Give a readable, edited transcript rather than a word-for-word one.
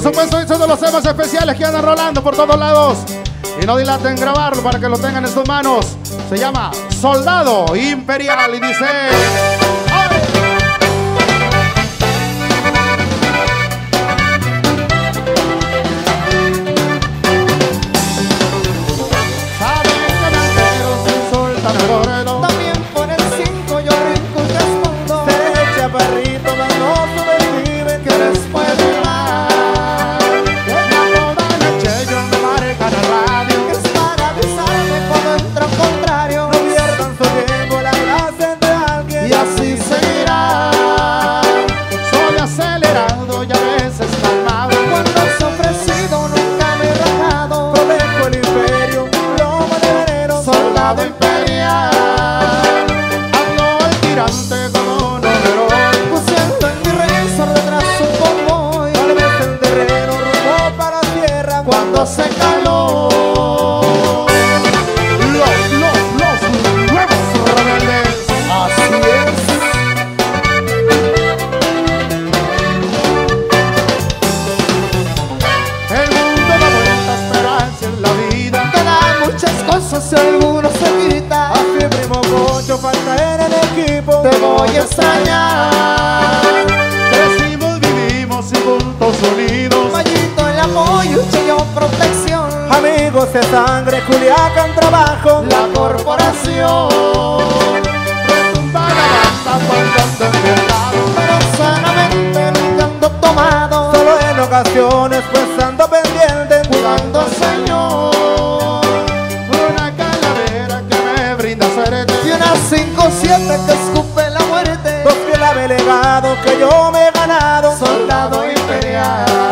supuesto, estos son los temas especiales que andan rolando por todos lados. Y no dilaten grabarlo para que lo tengan en sus manos. Se llama Soldado Imperial y dice... También por el 5 yo rico respondo. Ser chaparrito, manoso, vive Que después de más Toda noche yo me marca la radio. es para avisarme cuando entra un contrario. no pierdan su tiempo la gracia de alguien. Y así seguirá. Soy acelerado y a veces calmado. Cuando se ha ofrecido nunca me he rajado. Protejo el imperio, lomo de veneno. Soldado imperial. Ando al tirante como un overol. Pusiendo en mi revisor detrás un convoy. Tal vez el terreno rumbo para tierra. Cuando hace calor. Los nuevos rebeldes. Así es. El mundo da vueltas, pero así es la vida. Quedan muchas cosas y algunos se quita. Así primo Pocho, falta en el equipo. Te voy a extrañar. Crecimos, vivimos y juntos unidos. Mallito el apoyo y yo protección. Amigos de sangre, Culiacán trabajo. La corporación. Retumba la banda cuando ando enfiestado. Pero sanamente nunca ando tomado. Solo en ocasiones, pues ando pendiente. Cuidando Señor. Una calavera que me brinda suerte. Y una 5-7 que escupe la muerte. Dos que la legado que yo me he ganado. Soldado imperial.